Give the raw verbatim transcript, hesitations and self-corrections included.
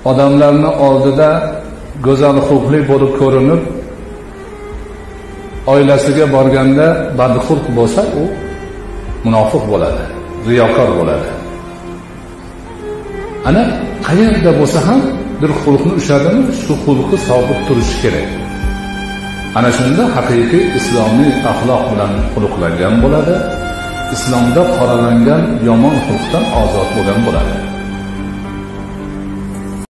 odamlarning oldida go'zal xulqli bo'lib ko'rinib, oilasiga borganda badxulq bo'lsa, u munofiq bo'ladi, riyokor bo'ladi. Ana qayerda bo'lsa ham bir xulqni ushladimi, shu xulqi sobit turishi kerak. Ana shunda haqiqiy islomiy axloq bilan xulqlangan bo'ladi. Islomda qoralangan yomon xulqdan ozod bo'lgan bo'ladi.